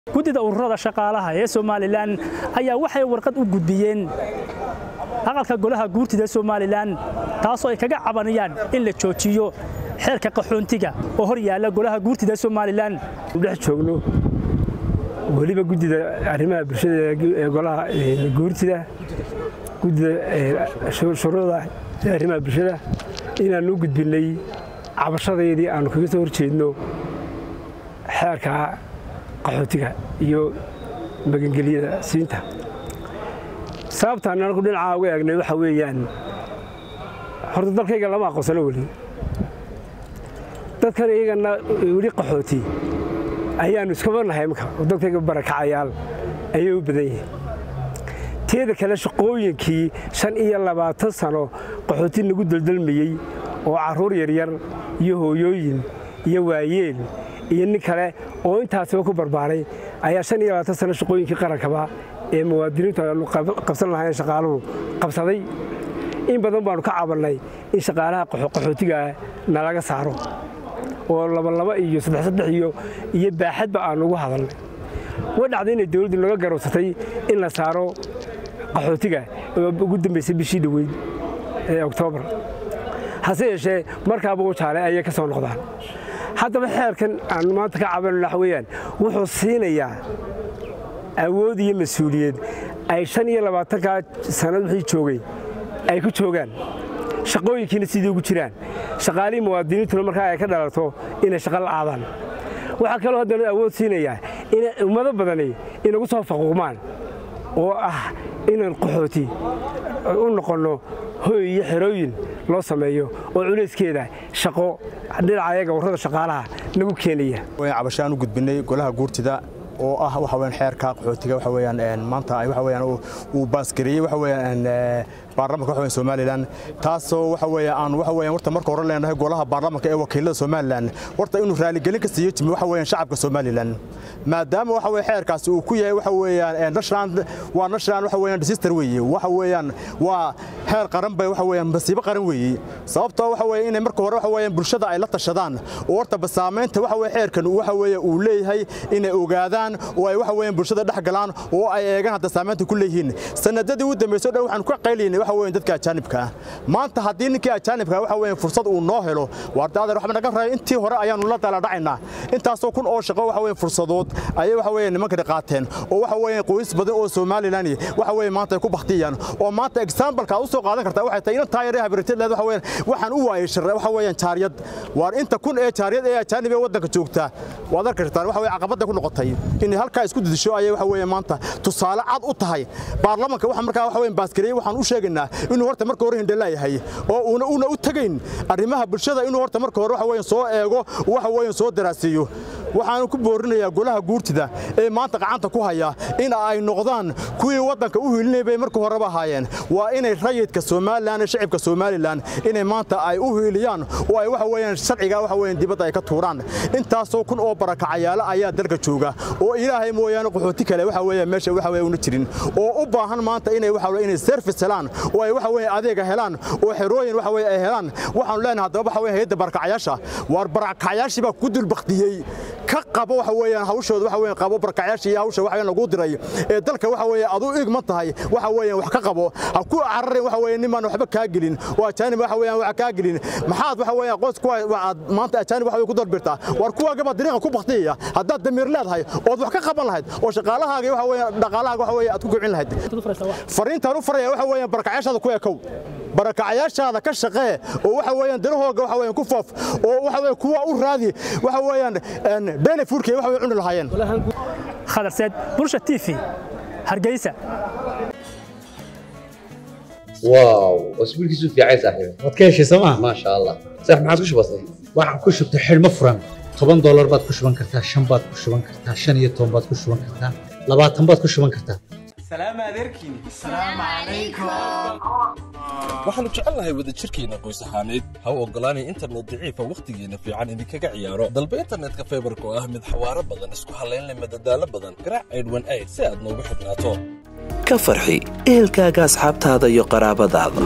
guddida ururada shaqaalaha ee Soomaaliland ayaa waxay warqad u gudbiyeen aqalka golaha guurtida Soomaaliland taasoo ay kaga cabanayaan in la joojiyo xeerka qaxoontiga oo hor yaala golaha guurtida Soomaaliland dhex joogno waliba guddida arrimaha bulshada ee golaha guurtida guddida shuruucda arrimaha bulshada inaan u gudbinay cabashadeedii aan kaga soo horjeedno xeerka qaxootiga iyo magangeliyada siinta sababtaan anagu dhinaca uga eegnay waxa weeyaan horta dalkayga lama aqoonsano weli dadkan iyagana weli qaxooti ayaanu iskaba nahay marka dalkayga barakacayaal ayay u badan yihiin teeda kale shaqooyinkii 25 sano qaxooti nagu daldalmayay oo caruur yaryar iyo hooyooyin iyo waayeel iyo nin kale oo intaasba ku barbaaray ayaa 25 sano shaqooyinkii qarankaba ee muwaadiniinta aanu qabsan lahayn shaqaaluhu qabsaday in badan baanu ka cabanay in shaqaalaha qaxootiga nalaga saaro oo laba iyo saddex iyo baaxadba aan ugu hadalnay wadacday in dawladdu naga garowsatay in la saaro qaxootiga ugu dambeysay bishii dhaweyd ee October hase yeeshee markaaba uu jaalay ayay ka soo noqdaan haddaba xeerkan aan maanta ka cabanayno waxa weeyaan wuxuu siinayaa awood iyo mas'uuliyad ay 25 sanad wixii joogay ay ku joogaan shaqooyinkiina sidii ugu jiraan shaqaalii muwaadiniintu markaa ay ka dhalato inay shaqo la'aadaan waxa kale oo haddana awood siinaya in ummado badani inagu soo faquuqmaan oo ah inaan qaxooti u noqono hooy iyo xerooyin loo sameeyo oo culeyskeeda shaqo dhinaca ayaga ururada shaqaalaha nagu keenaya way cabashaan u gudbinay golaha guurtida oo ah waxa weeyaan xeerka qaxootiga waxa weeyaan maanta ay waxa weeyaan uu baasgareeyay waxa weeyaan baarlamaanka waxa weeyaan Soomaaliland taasoo waxa weeyaan warta marka hore leenahay golaha baarlamaanka ee wakiilada Soomaaliland warta inuu raali gelin ka siiyo timi waxa weeyaan shacabka Soomaaliland maadaama waxa weeyaan xeerkaasi uu ku yahay waxa weeyaan national waxa weeyaan disaster weeye waxa weeyaan waa heer qaran bay waxa weeyaan masiibo qaran weeye sababtoo waxa weeyaan in marka hore waxa weeyaan bulshada ay la tashadaan oo warta basaameynta waxa weeyaan xeerkan waxa weeyaan uu leeyahay inay ogaadaan oo ay waxa weeyaan bulshada dhax galaan oo ay eegan hadda saameynta ku leeyihiin sanadadii u dambeysay waxaan ku qaylinay waxa weeyaan dadka ajaanibka maanta hadii ninkii ajaanibka waxa weeyaan fursad uu noo helo waardaada waxa naga raay intii hore ayaanu la dala dhacaynaa intaasoo kun oo shaqo waxa weeyaan fursadood ayay waxa weeyaan nimanka qaateen oo waxa weeyaan qoys badan oo Soomaaliland waxa weeyaan maanta ay ku baxtiyaan oo maanta example-ka u soo qaadan kartaa waxay tahay in taayiraha baritada waxa weeyaan waxaan u waayay shirra waxa weeyaan jaariyad waar inta kun ee jaariyad ee ajaanib ee wadanka joogta waad arkaystaan waxa weeyaan caqabada ku noqotay in halka isku didisho ayay waxa weeyaan maanta tusaale cad u tahay baarlamaanka waxa markaa waxa weeyaan baasgareeyay waxaan u sheegaynaa inuu horta marka hore hindalaayahay oo una u tagayn arrimaha bulshada inuu horta marka hore waxa weeyaan soo eego waxa weeyaan soo daraasiyo waxaan ku boorinayaa golaha guurtida ee maanta gacanta ku haya in ay noqdaan kuwii wadanka u hiilinayay marka horeba haayeen waa inay rayidka Soomaaliland shacabka Soomaaliland inay maanta ay u hiiliyaan oo ay waxa weeyaan sharciga waxa weeyaan dibadda ay ka tuuraan intaasoo kun oo barakacayaal ayaa dalka jooga oo ilaahay mooyaan qaxooti kale waxa weeyaan meesha waxa weeyaan una jirin oo u baahan maanta inay waxa weeyaan inay service helaan oo ay waxa weeyaan adeega helaan oo xerooyin waxa weeyaan ay helaan waxaan leenahay hadaba waxa weeyaan hay'adda barakacayaasha war barakacayaashii baa ku dul baqtiyay ka qabo waxa weeyaan hawshooda waxa weeyaan qabo barakacayaashii hawsha waxa lagu diray ee dalka waxa weeyaan adu igma tahay waxa weeyaan wax ka qabo ha ku cararay waxa weeyaan niman waxba ka gelin waa jaanib waxa weeyaan wax ka gelin maxaad waxa weeyaan qoys ku maanta jaanib waxa ku dalbirtaa war kuwa gaba dariiqa ku baqtiya hadda damir leedahay oo wax ka qaban lahayd oo shaqaalahaaga waxa weeyaan dhaqaalahaaga waxa weeyaan aad ku gocin lahayd fariintan u faraya waxa weeyaan barakacayaashada ku ekow barakacayaashada ka shaqee oo waxa weeyaan darahooga waxa weeyaan ku foof oo waxa weeyaan kuwa u raadi waxa weeyaan beele furkay waxa weeyaan cun lahaayeen khadarseed bulsha TV Hargeysa واو اسبوع كيسو في عايز صاحبي wadkeeshi sama ما شاء الله صح ما عاد كش بسيط waxaan ku shubtay xilmo furan $10 baad ku shuban kartaa 5 baad ku shuban kartaa 15 baad ku shuban kartaa 20 baad ku shuban kartaa salaam adeerkiin salaam alaykum waxaanu jecelnahay wada jirkeena qoys ahaaneed ha u ogolaanay internet daciifa waqtigeena fiican idinkaga ciyaaro dalba internetka fiberka oo ah mid xawaaro badan isku halayn leh madadaalo badan garaac 818 si aad noogu xidhnaato ka farxi ehelkaaga asxaabtaada iyo qaraabadaada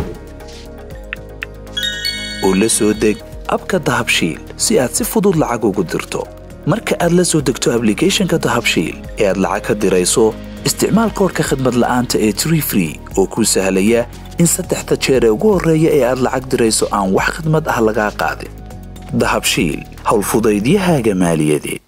oo la soo deg abka dahabshiil si aad si fudud lacag ugu dirto marka aad la soo degto ablicathonka dahabshiil ee aad lacag ka dirayso isticmaal koodhka khidmad la'aanta ee Tree Free oo kuu sahlaya in 3 jeer ee ugu horreeya ee aad lacag dirayso aan wax khidmad ah laga qaadin dahabshiil hawl fudaydiyahaaga maaliyadeed